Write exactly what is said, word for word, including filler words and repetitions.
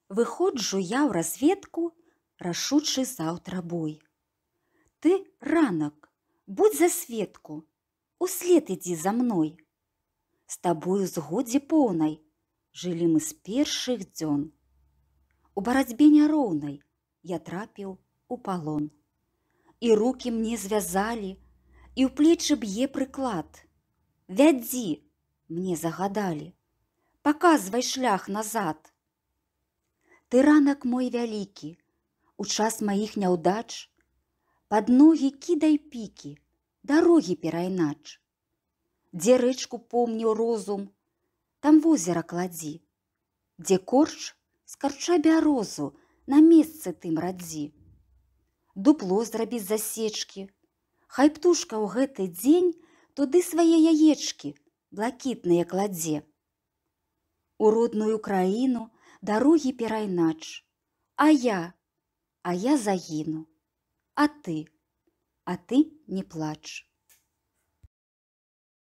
Выходжу я ў разведку, рашучы заўтра бой. Ты, ранак, будзь за сведку, услед ідзі за мной. З табою згодзе поўнай жылі мы з першых дзён. У барацьбе няроўнай я трапіў у палон. І рукі мне звязалі, і ў плечы б'е прыклад. Вядзі, мне загадалі, паказвай шлях назад. Ты, ранак мой вялікі, у час маіх няўдач, пад ногі кідай пікі, дарогі перайнач. Дзе рэчку помніў розум, там возера кладзі. Дзе корч, скарча бярозу, на месцы тым радзі. Дупло зрабі з засечкі, хай птушка ў гэты дзень туды свае яечкі блакітныя кладзе. У родную краіну дарогі перайнач, а я, а я загіну, а ты, а ты не плач.